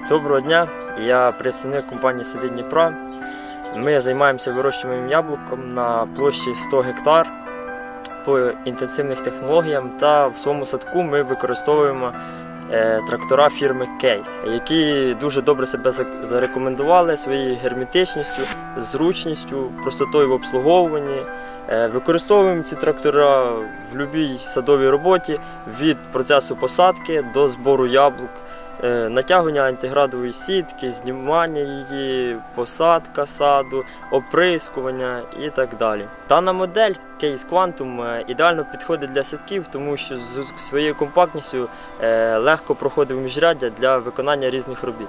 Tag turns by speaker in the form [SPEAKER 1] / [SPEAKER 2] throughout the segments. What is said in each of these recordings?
[SPEAKER 1] Доброго дня, я представник компанії «Сади Дніпра». Ми займаємося вирощуванням яблуком на площі 100 гектар по інтенсивних технологіям, та в своєму садку ми використовуємо трактора фірми Case, які дуже добре себе зарекомендували своєю герметичністю, зручністю, простотою в обслуговуванні. Використовуємо ці трактора в будь-якій садовій роботі від процесу посадки до збору яблук, натягування антиградової сітки, знімання її, посадка саду, оприскування і так далі. Дана модель Case Quantum ідеально підходить для садків, тому що з своєю компактністю легко проходить міжряддя для виконання різних робіт.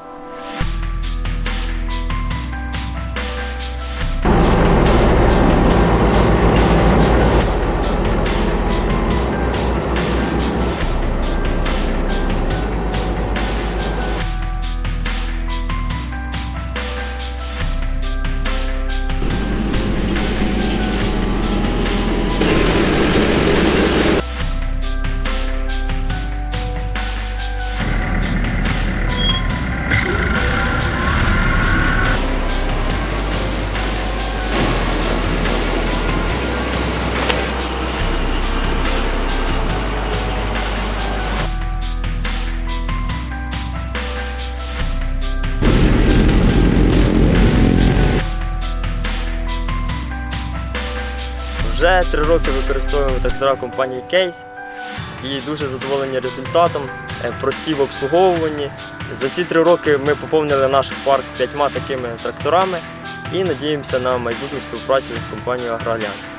[SPEAKER 1] Вже 3 роки використовуємо трактора компанії Case і дуже задоволені результатом, прості в обслуговуванні. За ці 3 роки ми поповнили наш парк 5 такими тракторами і надіємося на майбутню співпрацю з компанією Агроальянс.